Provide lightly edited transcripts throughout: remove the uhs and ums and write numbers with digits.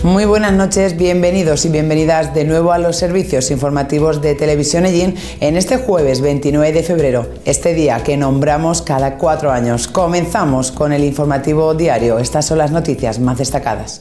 Muy buenas noches, bienvenidos y bienvenidas de nuevo a los servicios informativos de Televisión Ellín en este jueves 29 de febrero, este día que nombramos cada 4 años. Comenzamos con el informativo diario. Estas son las noticias más destacadas.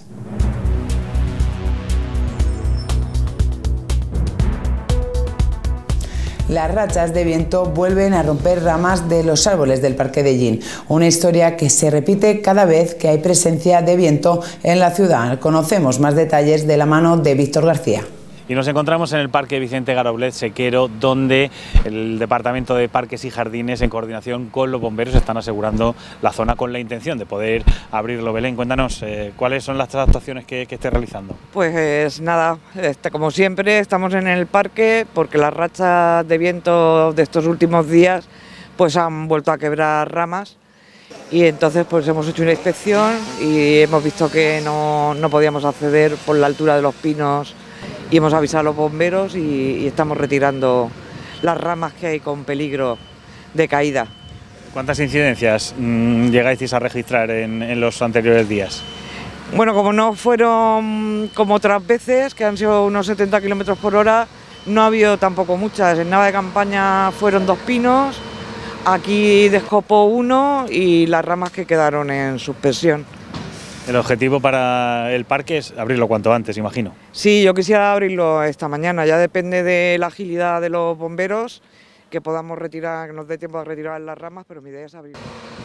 Las rachas de viento vuelven a romper ramas de los árboles del Parque de Ellín, una historia que se repite cada vez que hay presencia de viento en la ciudad. Conocemos más detalles de la mano de Víctor García. Y nos encontramos en el Parque Vicente Garaulet Sequero, donde el Departamento de Parques y Jardines, en coordinación con los bomberos, están asegurando la zona con la intención de poder abrirlo. Belén, cuéntanos, ¿cuáles son las actuaciones que estés realizando? Pues nada, como siempre estamos en el parque porque las rachas de viento de estos últimos días pues han vuelto a quebrar ramas y entonces pues hemos hecho una inspección y hemos visto que no podíamos acceder por la altura de los pinos. Y hemos avisado a los bomberos y estamos retirando las ramas que hay con peligro de caída. ¿Cuántas incidencias llegáis a registrar en los anteriores días? Bueno, como no fueron como otras veces, que han sido unos 70 km por hora, no ha habido tampoco muchas. En Nava de Campaña fueron 2 pinos, aquí descopó 1 y las ramas que quedaron en suspensión. El objetivo para el parque es abrirlo cuanto antes, imagino. Sí, yo quisiera abrirlo esta mañana, ya depende de la agilidad de los bomberos, que podamos retirar, que nos dé tiempo a retirar las ramas, pero mi idea es abrirlo.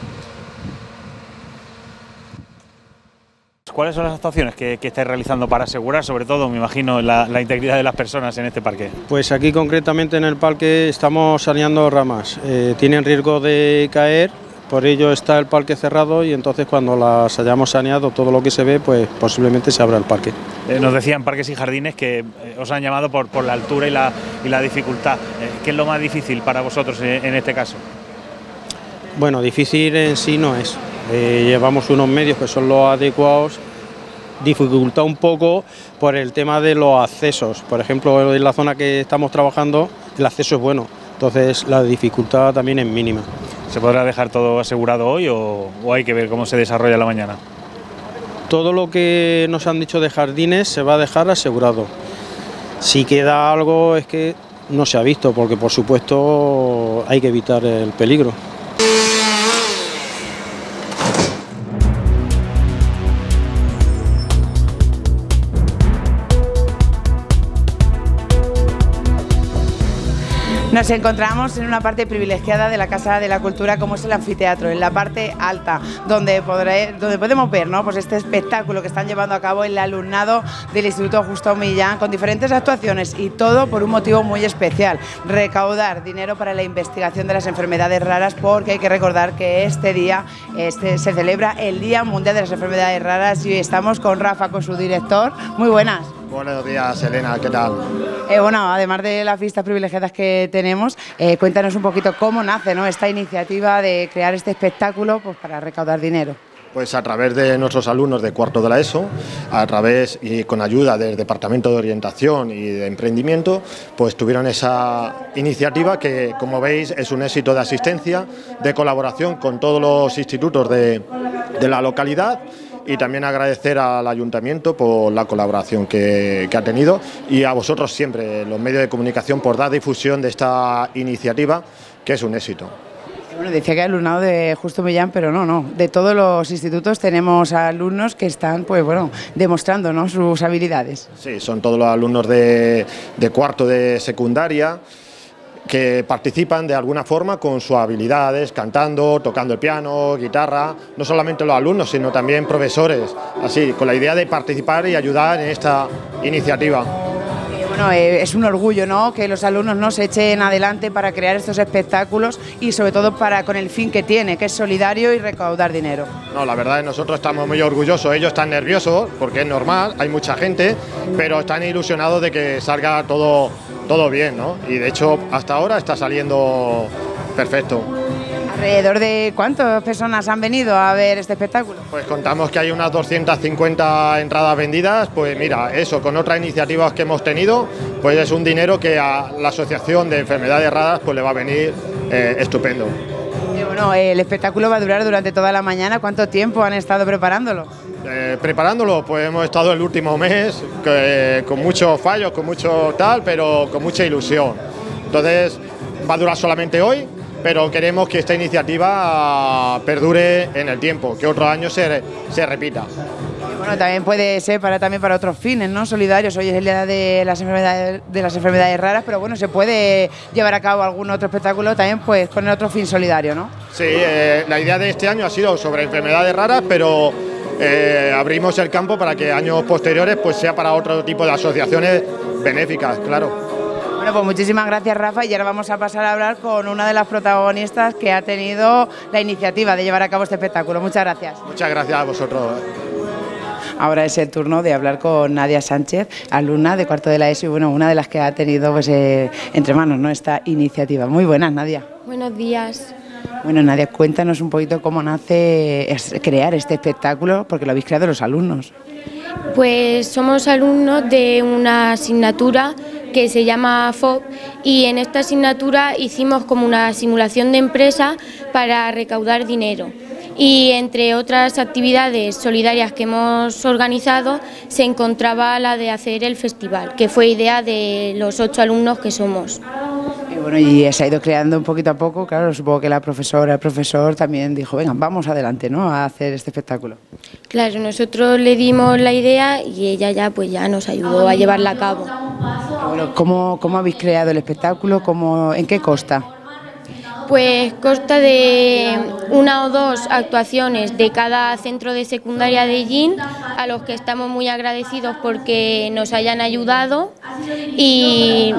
¿Cuáles son las actuaciones que estáis realizando para asegurar, sobre todo, me imagino, la integridad de las personas en este parque? Pues aquí concretamente en el parque estamos saneando ramas, tienen riesgo de caer. Por ello está el parque cerrado y entonces cuando las hayamos saneado todo lo que se ve, pues posiblemente se abra el parque. Nos decían Parques y Jardines que os han llamado por la altura y la dificultad. ¿Qué es lo más difícil para vosotros en este caso? Bueno, difícil en sí no es. Llevamos unos medios que son los adecuados. Dificulta un poco por el tema de los accesos. Por ejemplo, en la zona que estamos trabajando el acceso es bueno, entonces la dificultad también es mínima. ¿Se podrá dejar todo asegurado hoy o hay que ver cómo se desarrolla la mañana? Todo lo que nos han dicho de jardines se va a dejar asegurado. Si queda algo es que no se ha visto, porque por supuesto hay que evitar el peligro. Nos encontramos en una parte privilegiada de la Casa de la Cultura, como es el anfiteatro, en la parte alta, donde podemos ver, ¿no?, pues este espectáculo que están llevando a cabo el alumnado del Instituto Justo Millán, con diferentes actuaciones y todo por un motivo muy especial: recaudar dinero para la investigación de las enfermedades raras, porque hay que recordar que este día se celebra el Día Mundial de las Enfermedades Raras y estamos con Rafa, con su director. Muy buenas. Buenos días, Elena, ¿qué tal? Bueno, además de las vistas privilegiadas que tenemos, cuéntanos un poquito cómo nace, ¿no?, esta iniciativa de crear este espectáculo pues, para recaudar dinero. Pues a través de nuestros alumnos de cuarto de la ESO, a través y con ayuda del Departamento de Orientación y de Emprendimiento, pues tuvieron esa iniciativa que, como veis, es un éxito de asistencia, de colaboración con todos los institutos de la localidad. Y también agradecer al Ayuntamiento por la colaboración que ha tenido y a vosotros siempre, los medios de comunicación, por dar difusión de esta iniciativa, que es un éxito. Bueno, decía que alumnado de Justo Millán, pero no, de todos los institutos tenemos alumnos que están, pues bueno, demostrando, ¿no?, sus habilidades. Sí, son todos los alumnos de cuarto de secundaria, que participan de alguna forma con sus habilidades, cantando, tocando el piano, guitarra, no solamente los alumnos, sino también profesores, así, con la idea de participar y ayudar en esta iniciativa. Bueno, es un orgullo, ¿no?, que los alumnos no se echen adelante para crear estos espectáculos y sobre todo con el fin que tiene, que es solidario y recaudar dinero. No, la verdad es que nosotros estamos muy orgullosos, ellos están nerviosos porque es normal, hay mucha gente, pero están ilusionados de que salga todo bien, ¿no? Y de hecho hasta ahora está saliendo perfecto. ¿Alrededor de cuántas personas han venido a ver este espectáculo? Pues contamos que hay unas 250 entradas vendidas, pues mira, eso, con otras iniciativas que hemos tenido, pues es un dinero que a la Asociación de Enfermedades Raras pues le va a venir estupendo. Bueno, el espectáculo va a durar durante toda la mañana. ¿Cuánto tiempo han estado preparándolo? Preparándolo, pues hemos estado el último mes con muchos fallos, con mucho tal, pero con mucha ilusión. Entonces va a durar solamente hoy, pero queremos que esta iniciativa perdure en el tiempo, que otro año se repita. Bueno, también puede ser también para otros fines, ¿no? Solidarios. Hoy es el día de las enfermedades raras, pero bueno, se puede llevar a cabo algún otro espectáculo también, pues poner otro fin solidario, ¿no? Sí, la idea de este año ha sido sobre enfermedades raras, pero abrimos el campo para que años posteriores pues sea para otro tipo de asociaciones benéficas, claro. Bueno, pues muchísimas gracias, Rafa, y ahora vamos a pasar a hablar con una de las protagonistas que ha tenido la iniciativa de llevar a cabo este espectáculo. Muchas gracias. Muchas gracias a vosotros. Ahora es el turno de hablar con Nadia Sánchez, alumna de cuarto de la ESO y bueno, una de las que ha tenido pues, entre manos, ¿no?, esta iniciativa. Muy buenas, Nadia. Buenos días. Bueno, Nadia, cuéntanos un poquito cómo nace crear este espectáculo, porque lo habéis creado los alumnos. Pues somos alumnos de una asignatura que se llama FOB y en esta asignatura hicimos como una simulación de empresa para recaudar dinero. Y entre otras actividades solidarias que hemos organizado se encontraba la de hacer el festival, que fue idea de los 8 alumnos que somos. Y bueno, y se ha ido creando un poquito a poco, claro, supongo que la profesora, el profesor también dijo, venga, vamos adelante, ¿no?, a hacer este espectáculo. Claro, nosotros le dimos la idea y ella ya nos ayudó a llevarla a cabo. Bueno, ¿cómo habéis creado el espectáculo? ¿En qué consta? Pues consta de 1 o 2 actuaciones de cada centro de secundaria de Ellín, a los que estamos muy agradecidos porque nos hayan ayudado, y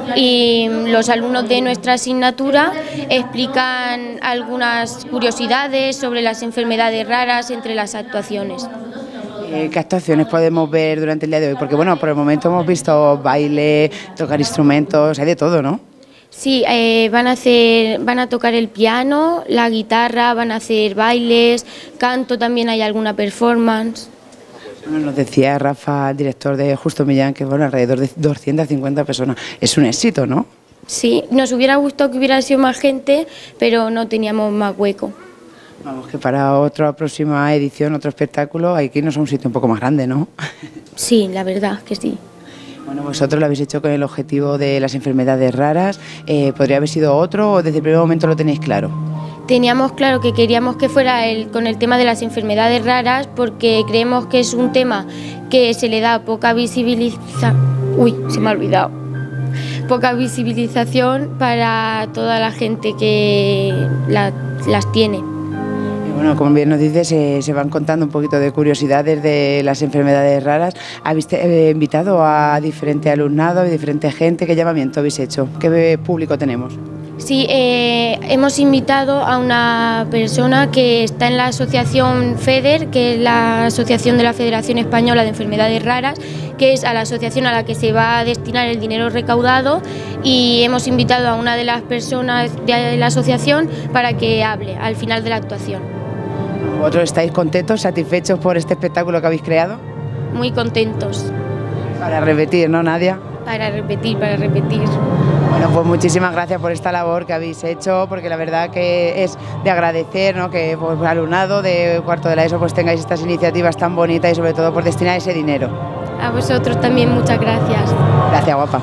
los alumnos de nuestra asignatura explican algunas curiosidades sobre las enfermedades raras entre las actuaciones. ¿Qué actuaciones podemos ver durante el día de hoy? Porque bueno, por el momento hemos visto baile, tocar instrumentos, hay de todo, ¿no? Sí, van a tocar el piano, la guitarra, van a hacer bailes, canto, también hay alguna performance. Bueno, nos decía Rafa, director de Justo Millán, que bueno, alrededor de 250 personas. Es un éxito, ¿no? Sí, nos hubiera gustado que hubiera sido más gente, pero no teníamos más hueco. Vamos, que para otra próxima edición, otro espectáculo, hay que irnos a un sitio un poco más grande, ¿no? Sí, la verdad que sí. Bueno, vosotros lo habéis hecho con el objetivo de las enfermedades raras. ¿Podría haber sido otro o desde el primer momento lo tenéis claro? Teníamos claro que queríamos que fuera con el tema de las enfermedades raras porque creemos que es un tema que se le da poca visibilización. Uy, se me ha olvidado. Poca visibilización para toda la gente que las tiene. Bueno, como bien nos dices, se van contando un poquito de curiosidades de las enfermedades raras. ¿Habéis invitado a diferente alumnado y diferente gente? ¿Qué llamamiento habéis hecho? ¿Qué público tenemos? Sí, hemos invitado a una persona que está en la asociación FEDER, que es la Asociación de la Federación Española de Enfermedades Raras, que es a la asociación a la que se va a destinar el dinero recaudado, y hemos invitado a una de las personas de la asociación para que hable al final de la actuación. ¿Vosotros estáis contentos, satisfechos por este espectáculo que habéis creado? Muy contentos. Para repetir, ¿no, Nadia? Para repetir, para repetir. Bueno, pues muchísimas gracias por esta labor que habéis hecho, porque la verdad que es de agradecer, ¿no?, que por el alumnado de cuarto de la ESO pues tengáis estas iniciativas tan bonitas y sobre todo por destinar ese dinero. A vosotros también muchas gracias. Gracias, guapa.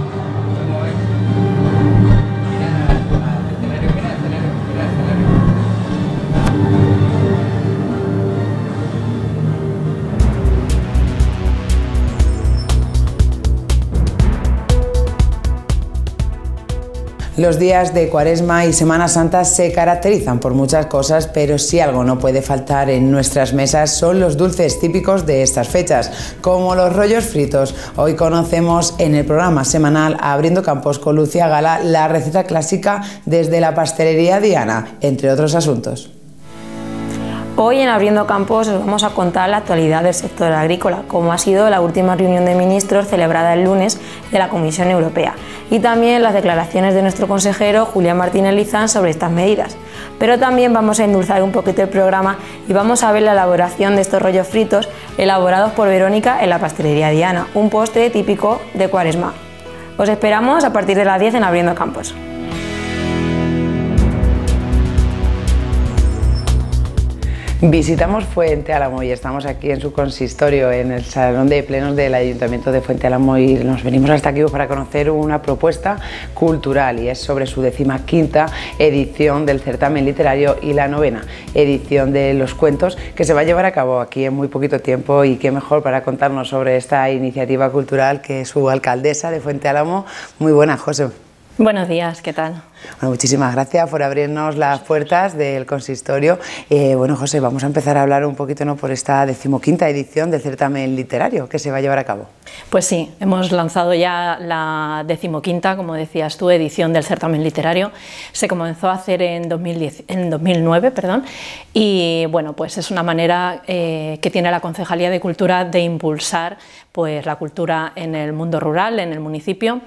Los días de Cuaresma y Semana Santa se caracterizan por muchas cosas, pero si algo no puede faltar en nuestras mesas son los dulces típicos de estas fechas, como los rollos fritos. Hoy conocemos en el programa semanal Abriendo Campos con Lucía Gala la receta clásica desde la pastelería Diana, entre otros asuntos. Hoy en Abriendo Campos os vamos a contar la actualidad del sector agrícola, como ha sido la última reunión de ministros celebrada el lunes de la Comisión Europea, y también las declaraciones de nuestro consejero Julián Martínez Lizán sobre estas medidas. Pero también vamos a endulzar un poquito el programa y vamos a ver la elaboración de estos rollos fritos elaborados por Verónica en la pastelería Diana, un postre típico de Cuaresma. Os esperamos a partir de las 10 en Abriendo Campos. Visitamos Fuente Álamo y estamos aquí en su consistorio, en el Salón de Plenos del Ayuntamiento de Fuente Álamo, y nos venimos hasta aquí para conocer una propuesta cultural, y es sobre su 15ª edición del certamen literario y la 9ª edición de los cuentos, que se va a llevar a cabo aquí en muy poquito tiempo. Y qué mejor para contarnos sobre esta iniciativa cultural que su alcaldesa de Fuente Álamo. Muy buenas, José. Buenos días, ¿qué tal? Bueno, muchísimas gracias por abrirnos las puertas del consistorio. Bueno, José, vamos a empezar a hablar un poquito, ¿no?, por esta 15ª edición del certamen literario que se va a llevar a cabo. Pues sí, hemos lanzado ya la 15ª, como decías tú, edición del certamen literario. Se comenzó a hacer en 2009, y bueno, pues es una manera que tiene la Concejalía de Cultura de impulsar pues la cultura en el mundo rural, en el municipio.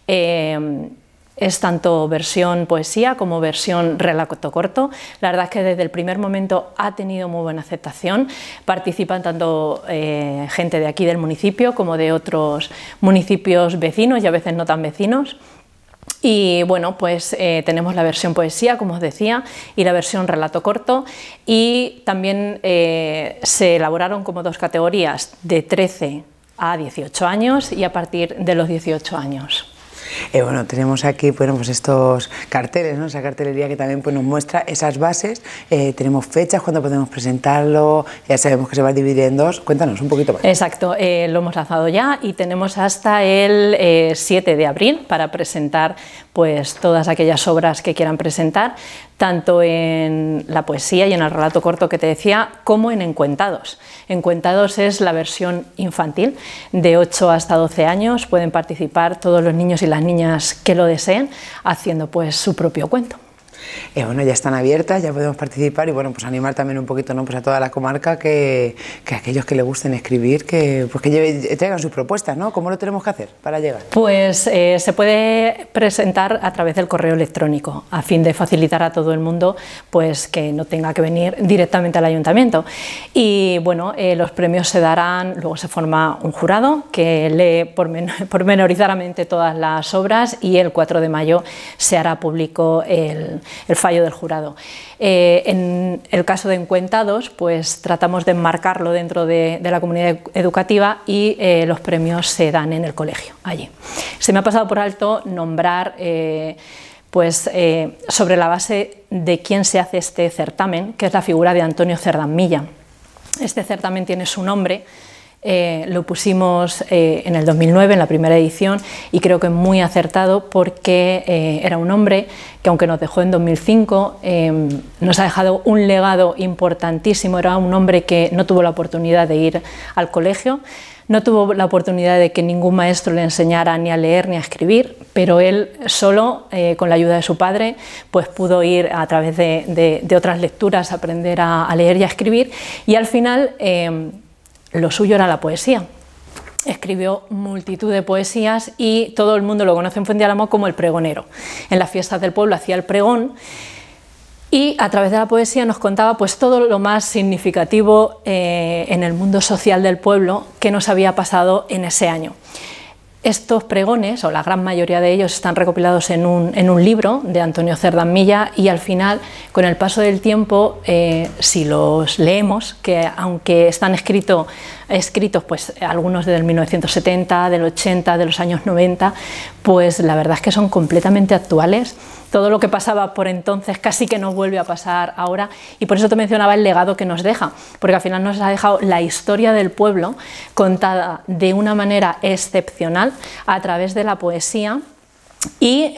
Es tanto versión poesía como versión relato corto. La verdad es que desde el primer momento ha tenido muy buena aceptación. Participan tanto gente de aquí del municipio como de otros municipios vecinos y a veces no tan vecinos. Y bueno, pues tenemos la versión poesía, como os decía, y la versión relato corto, y también se elaboraron como dos categorías, de 13 a 18 años y a partir de los 18 años. Bueno, tenemos aquí, bueno, pues estos carteles, ¿no?, esa cartelería que también pues nos muestra esas bases. Tenemos fechas, cuándo podemos presentarlo, ya sabemos que se va a dividir en dos. Cuéntanos un poquito más. Exacto, lo hemos lanzado ya y tenemos hasta el 7 de abril para presentar pues todas aquellas obras que quieran presentar, tanto en la poesía y en el relato corto que te decía, como en Encuentados. Encuentados es la versión infantil, de 8 hasta 12 años, pueden participar todos los niños y las niñas que lo deseen, haciendo pues su propio cuento. Bueno, ya están abiertas, ya podemos participar, y bueno, pues animar también un poquito, ¿no?, pues a toda la comarca que aquellos que le gusten escribir, que traigan sus propuestas, ¿no? ¿Cómo lo tenemos que hacer para llegar? Pues se puede presentar a través del correo electrónico, a fin de facilitar a todo el mundo pues que no tenga que venir directamente al ayuntamiento. Y bueno, los premios se darán, luego se forma un jurado que lee pormenorizadamente todas las obras, y el 4 de mayo se hará público el fallo del jurado. En el caso de Encuentados, pues tratamos de enmarcarlo dentro de la comunidad educativa, y los premios se dan en el colegio, allí. Se me ha pasado por alto nombrar sobre la base de quién se hace este certamen, que es la figura de Antonio Cerdán-Milla. Este certamen tiene su nombre. Lo pusimos en el 2009, en la primera edición, y creo que muy acertado, porque era un hombre que, aunque nos dejó en 2005, nos ha dejado un legado importantísimo. Era un hombre que no tuvo la oportunidad de ir al colegio, no tuvo la oportunidad de que ningún maestro le enseñara ni a leer ni a escribir, pero él solo, con la ayuda de su padre, pues pudo ir a través de otras lecturas, aprender a leer y a escribir, y al final lo suyo era la poesía. Escribió multitud de poesías y todo el mundo lo conoce en Fuente Álamo como el pregonero. En las fiestas del pueblo hacía el pregón, y a través de la poesía nos contaba pues todo lo más significativo en el mundo social del pueblo que nos había pasado en ese año. Estos pregones, o la gran mayoría de ellos, están recopilados en un libro de Antonio Cerdán-Milla, y al final, con el paso del tiempo, si los leemos, que aunque están escritos pues algunos del 1970, del 80, de los años 90, pues la verdad es que son completamente actuales. Todo lo que pasaba por entonces casi que nos vuelve a pasar ahora, y por eso te mencionaba el legado que nos deja, porque al final nos ha dejado la historia del pueblo contada de una manera excepcional a través de la poesía, y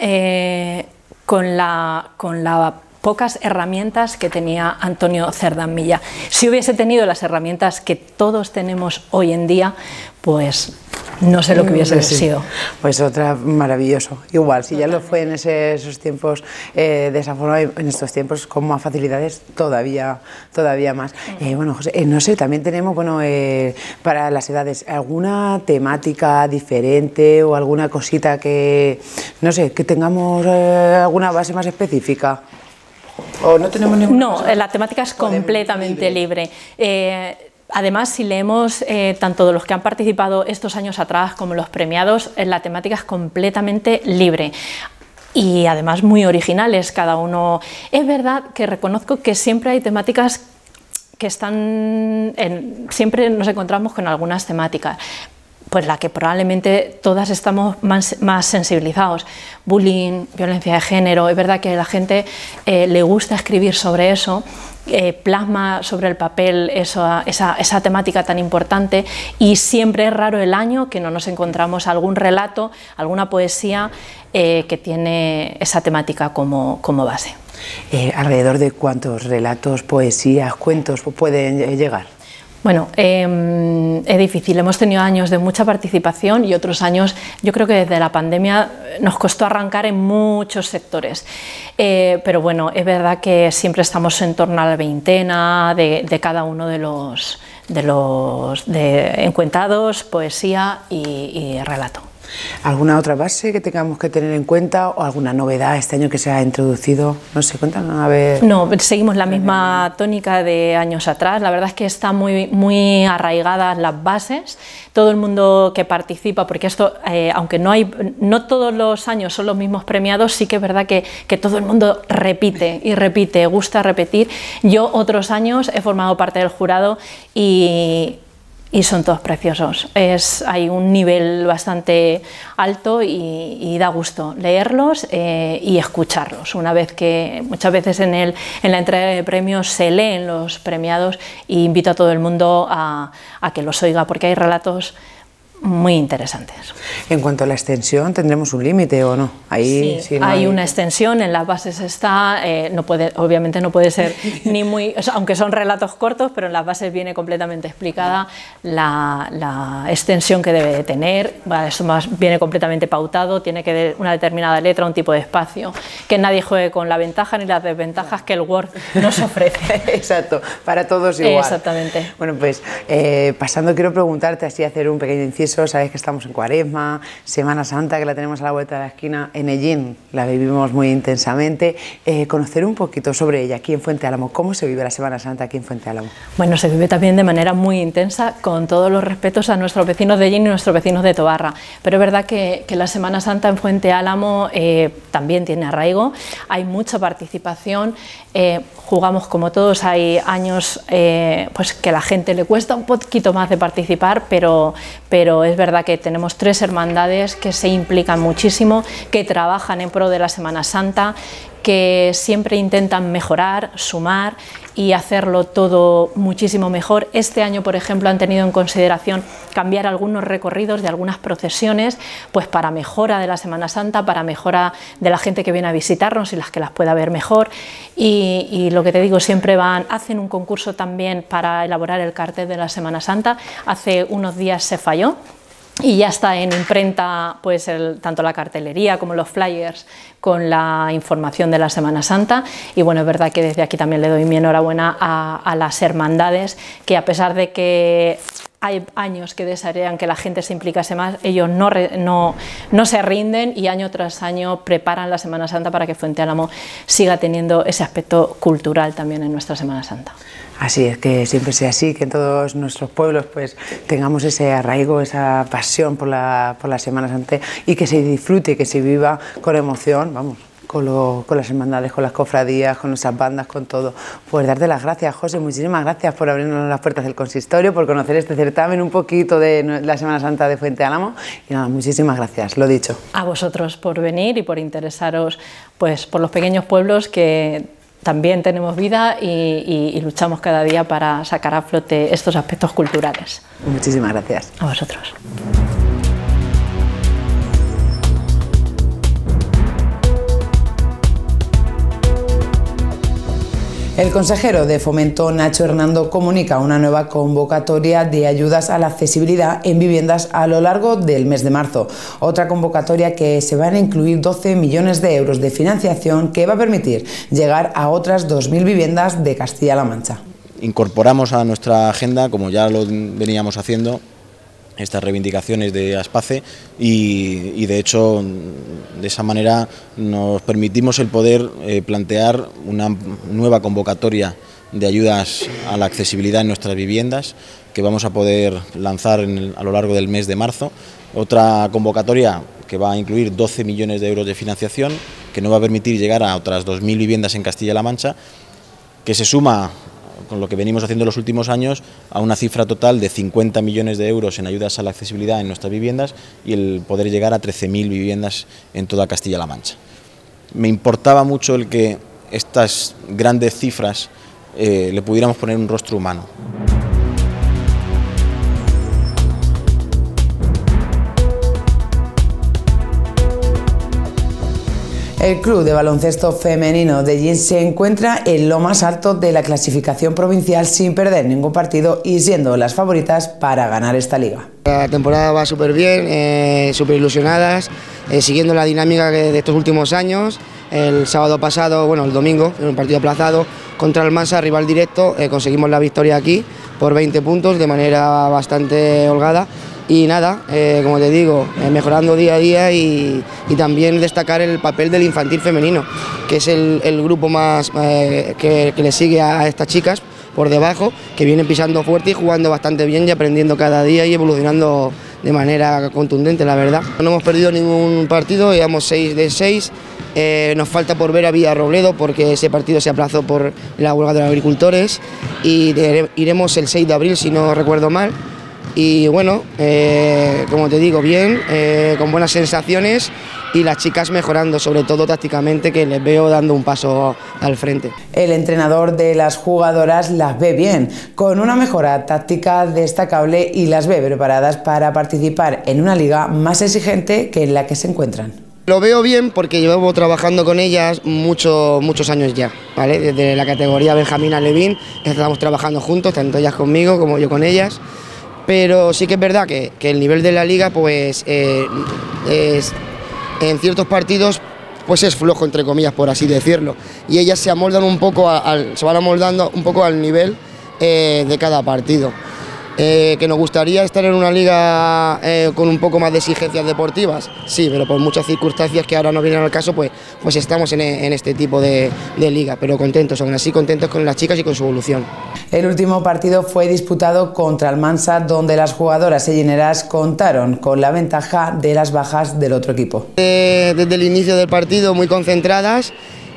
con la pocas herramientas que tenía Antonio Cerdán-Milla. Si hubiese tenido las herramientas que todos tenemos hoy en día, pues no sé lo que hubiese sido. Pues otra, maravilloso. Igual, si ya lo fue en esos tiempos de esa forma, en estos tiempos con más facilidades todavía más. Bueno, José, no sé, también tenemos, bueno, para las edades, ¿alguna temática diferente o alguna cosita que, no sé, que tengamos alguna base más específica? ¿O no tenemos ninguna? No, la temática es completamente libre. Además, si leemos tanto de los que han participado estos años atrás como los premiados, la temática es completamente libre. Y además muy originales cada uno. Es verdad que reconozco que siempre hay temáticas que están siempre nos encontramos con algunas temáticas, pues la que probablemente todas estamos más sensibilizados: bullying, violencia de género. Es verdad que a la gente le gusta escribir sobre eso, plasma sobre el papel esa temática tan importante, y siempre es raro el año que no nos encontramos algún relato, alguna poesía que tiene esa temática como base. ¿Alrededor de cuántos relatos, poesías, cuentos pueden llegar? Bueno, es difícil. Hemos tenido años de mucha participación y otros años, yo creo que desde la pandemia nos costó arrancar en muchos sectores. Pero bueno, es verdad que siempre estamos en torno a la veintena de cada uno de los encuentados, poesía y relato. ¿Alguna otra base que tengamos que tener en cuenta o alguna novedad este año que se ha introducido? No sé, cuéntanos a ver. No, seguimos la misma tónica de años atrás. La verdad es que están muy arraigadas las bases. Todo el mundo que participa, porque esto, aunque no todos los años son los mismos premiados, sí que es verdad que todo el mundo repite y repite, gusta repetir. Yo otros años he formado parte del jurado y son todos preciosos. Hay un nivel bastante alto y da gusto leerlos y escucharlos. Una vez que muchas veces en la entrega de premios se leen los premiados, y invito a todo el mundo a que los oiga, porque hay relatos muy interesantes. En cuanto a la extensión, ¿tendremos un límite o no? Ahí, sí, no hay una extensión, en las bases está, obviamente no puede ser ni muy, aunque son relatos cortos, pero en las bases viene completamente explicada la extensión que debe de tener. Eso viene completamente pautado, tiene que tener una determinada letra, un tipo de espacio, que nadie juegue con la ventaja ni las desventajas que el Word nos ofrece. Exacto, para todos igual. Exactamente. Bueno, pues pasando, quiero preguntarte, así hacer un pequeño inciso. Sabes que estamos en Cuaresma, Semana Santa, que la tenemos a la vuelta de la esquina. En Ellín la vivimos muy intensamente. Conocer un poquito sobre ella aquí en Fuente Álamo. ¿Cómo se vive la Semana Santa aquí en Fuente Álamo? Bueno, se vive también de manera muy intensa, con todos los respetos a nuestros vecinos de Ellín y nuestros vecinos de Tobarra. Pero es verdad que la Semana Santa en Fuente Álamo también tiene arraigo. Hay mucha participación. Jugamos como todos. Hay años pues que a la gente le cuesta un poquito más de participar, pero es verdad que tenemos 3 hermandades que se implican muchísimo, que trabajan en pro de la Semana Santa, que siempre intentan mejorar, sumar y hacerlo todo muchísimo mejor. Este año, por ejemplo, han tenido en consideración cambiar algunos recorridos de algunas procesiones, pues para mejora de la Semana Santa, para mejora de la gente que viene a visitarnos y las que las pueda ver mejor. Y lo que te digo, siempre hacen un concurso también para elaborar el cartel de la Semana Santa. Hace unos días se falló y ya está en imprenta, pues tanto la cartelería como los flyers con la información de la Semana Santa. Y bueno, es verdad que desde aquí también le doy mi enhorabuena a las hermandades, que a pesar de que hay años que desearían que la gente se implicase más, ellos no se rinden y año tras año preparan la Semana Santa para que Fuente Álamo siga teniendo ese aspecto cultural también en nuestra Semana Santa. Así es, que siempre sea así, que en todos nuestros pueblos pues tengamos ese arraigo, esa pasión por la Semana Santa, y que se disfrute, que se viva con emoción, vamos, con las hermandades, con las cofradías, con nuestras bandas, con todo. Pues darte las gracias, José, muchísimas gracias por abrirnos las puertas del consistorio, por conocer este certamen, un poquito de la Semana Santa de Fuente Álamo, y nada, muchísimas gracias, lo dicho. A vosotros por venir y por interesaros pues por los pequeños pueblos que también tenemos vida y luchamos cada día para sacar a flote estos aspectos culturales. Muchísimas gracias. A vosotros. El consejero de Fomento, Nacho Hernando, comunica una nueva convocatoria de ayudas a la accesibilidad en viviendas a lo largo del mes de marzo. Otra convocatoria que se van a incluir 12 millones de euros de financiación que va a permitir llegar a otras 2.000 viviendas de Castilla-La Mancha. Incorporamos a nuestra agenda, como ya lo veníamos haciendo, estas reivindicaciones de Aspace y de hecho de esa manera nos permitimos el poder plantear una nueva convocatoria de ayudas a la accesibilidad en nuestras viviendas que vamos a poder lanzar a lo largo del mes de marzo. Otra convocatoria que va a incluir 12 millones de euros de financiación que nos va a permitir llegar a otras 2.000 viviendas en Castilla-La Mancha, que se suma con lo que venimos haciendo en los últimos años, a una cifra total de 50 millones de euros en ayudas a la accesibilidad en nuestras viviendas y el poder llegar a 13.000 viviendas en toda Castilla-La Mancha. Me importaba mucho el que estas grandes cifras le pudiéramos poner un rostro humano. El Club de Baloncesto Femenino de Gin se encuentra en lo más alto de la clasificación provincial sin perder ningún partido y siendo las favoritas para ganar esta liga. La temporada va súper bien, súper ilusionadas, siguiendo la dinámica de estos últimos años. El sábado pasado, bueno, el domingo, en un partido aplazado contra el Almansa, rival directo, conseguimos la victoria aquí por 20 puntos de manera bastante holgada. Y nada, como te digo, mejorando día a día y también destacar el papel del infantil femenino, que es el grupo más que le sigue a estas chicas por debajo, que vienen pisando fuerte y jugando bastante bien y aprendiendo cada día y evolucionando de manera contundente, la verdad. No hemos perdido ningún partido, llevamos 6 de 6, nos falta por ver a Villarrobledo porque ese partido se aplazó por la huelga de los agricultores y iremos el 6 de abril si no recuerdo mal. Y bueno, como te digo, bien, con buenas sensaciones y las chicas mejorando, sobre todo tácticamente, que les veo dando un paso al frente. El entrenador de las jugadoras las ve bien, con una mejora táctica destacable y las ve preparadas para participar en una liga más exigente que en la que se encuentran. Lo veo bien porque llevo trabajando con ellas muchos años ya, ¿vale? Desde la categoría Benjamín Alevín estamos trabajando juntos, tanto ellas conmigo como yo con ellas. Pero sí que es verdad que el nivel de la liga pues en ciertos partidos pues es flojo, entre comillas, por así decirlo, y ellas se amoldan un poco se van amoldando un poco al nivel de cada partido. ¿Que nos gustaría estar en una liga con un poco más de exigencias deportivas? Sí, pero por muchas circunstancias que ahora no vienen al caso, pues estamos en este tipo de liga, pero contentos, aún así contentos con las chicas y con su evolución. El último partido fue disputado contra Almansa, donde las jugadoras sellineras contaron con la ventaja de las bajas del otro equipo. Desde el inicio del partido muy concentradas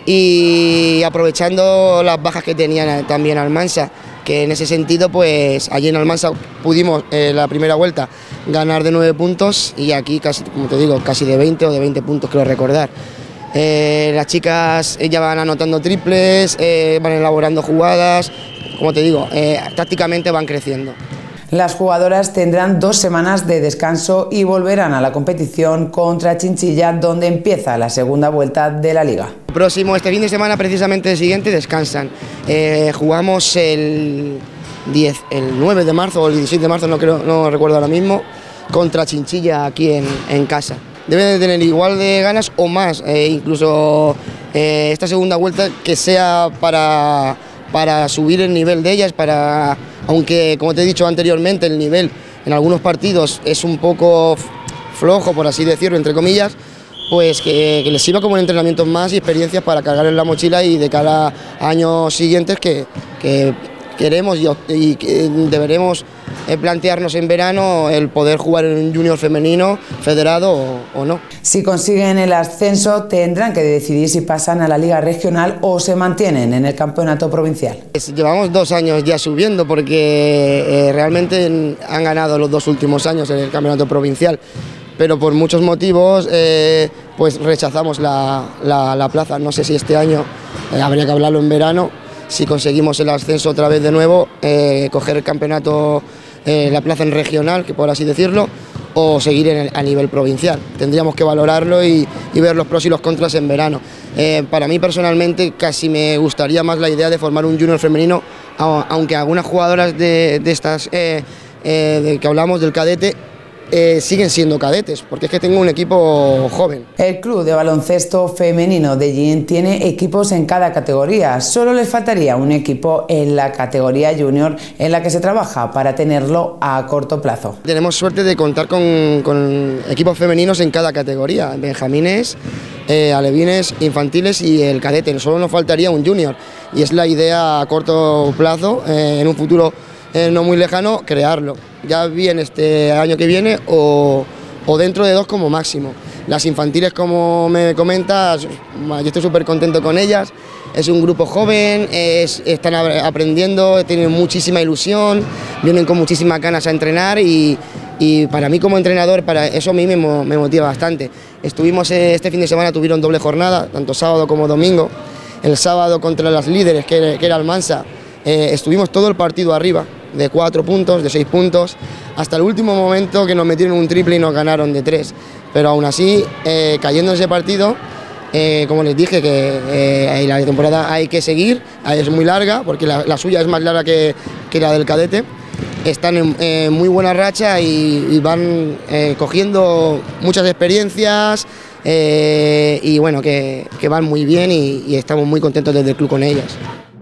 y aprovechando las bajas que tenían también Almansa, que en ese sentido pues allí en Almansa pudimos la primera vuelta ganar de 9 puntos y aquí casi, como te digo, casi de 20 o de 20 puntos, creo recordar. Las chicas ya van anotando triples, van elaborando jugadas, como te digo, tácticamente van creciendo. Las jugadoras tendrán 2 semanas de descanso y volverán a la competición contra Chinchilla, donde empieza la segunda vuelta de la liga. Próximo, este fin de semana, precisamente el siguiente, descansan. Jugamos el 9 de marzo o el 16 de marzo, no recuerdo ahora mismo, contra Chinchilla aquí en casa. Deben de tener igual de ganas o más, incluso esta segunda vuelta que sea para subir el nivel de ellas, aunque como te he dicho anteriormente el nivel en algunos partidos es un poco flojo, por así decirlo, entre comillas, pues que les sirva como entrenamientos más y experiencias para cargar en la mochila y de cada años siguientes que queremos y que deberemos plantearnos en verano el poder jugar en un junior femenino federado o no. Si consiguen el ascenso tendrán que decidir si pasan a la liga regional o se mantienen en el campeonato provincial. Llevamos 2 años ya subiendo porque realmente han ganado los 2 últimos años en el campeonato provincial, pero por muchos motivos pues rechazamos la plaza. No sé si este año habría que hablarlo en verano, si conseguimos el ascenso otra vez de nuevo, coger el campeonato, la plaza en regional, que por así decirlo, o seguir a nivel provincial. Tendríamos que valorarlo y ver los pros y los contras en verano. Para mí personalmente casi me gustaría más la idea de formar un junior femenino, aunque algunas jugadoras de estas que hablamos del cadete siguen siendo cadetes, porque es que tengo un equipo joven. El Club de Baloncesto Femenino de Gin tiene equipos en cada categoría, solo les faltaría un equipo en la categoría junior en la que se trabaja para tenerlo a corto plazo. Tenemos suerte de contar con equipos femeninos en cada categoría, benjamines, alevines, infantiles y el cadete, solo nos faltaría un junior y es la idea a corto plazo, en un futuro no muy lejano, crearlo, ya bien este año que viene o dentro de 2 como máximo. Las infantiles, como me comentas, yo estoy súper contento con ellas, es un grupo joven, están aprendiendo, tienen muchísima ilusión, vienen con muchísimas ganas a entrenar y para mí como entrenador, para eso a mí me motiva bastante. Estuvimos este fin de semana, tuvieron doble jornada, tanto sábado como domingo. El sábado contra las líderes, que era Almansa, estuvimos todo el partido arriba, de 4 puntos, de 6 puntos, hasta el último momento que nos metieron un triple y nos ganaron de 3. Pero aún así, cayendo en ese partido, como les dije, que la temporada hay que seguir, es muy larga, porque la suya es más larga que la del cadete. Están en muy buena racha y van cogiendo muchas experiencias y bueno, que van muy bien y estamos muy contentos desde el club con ellas.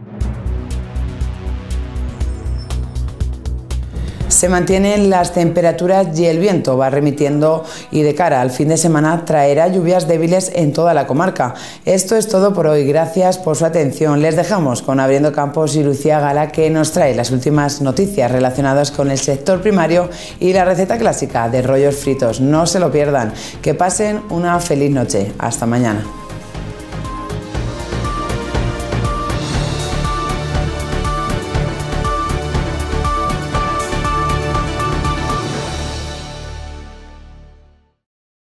Se mantienen las temperaturas y el viento va remitiendo y de cara al fin de semana traerá lluvias débiles en toda la comarca. Esto es todo por hoy, gracias por su atención. Les dejamos con Abriendo Campos y Lucía Gala, que nos trae las últimas noticias relacionadas con el sector primario y la receta clásica de rollos fritos. No se lo pierdan, que pasen una feliz noche. Hasta mañana.